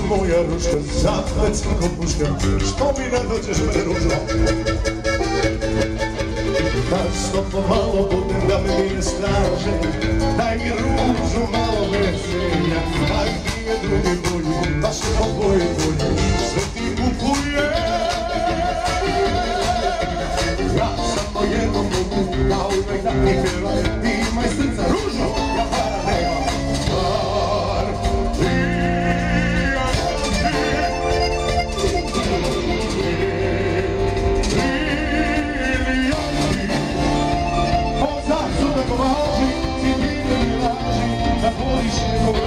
moja ruška, zaplet svako puška, što mi ne dođeš me ružno? Da što pomalo budem da me nije straže, daj mi ružu malo veselja, daj ti je drugi bolji, baš po boji bolji, sve ti kupuje. Ja samo jednom mogu, da uvek da ti pjevam, ti imaj srca ružno, ja para nemam. Da voliš nego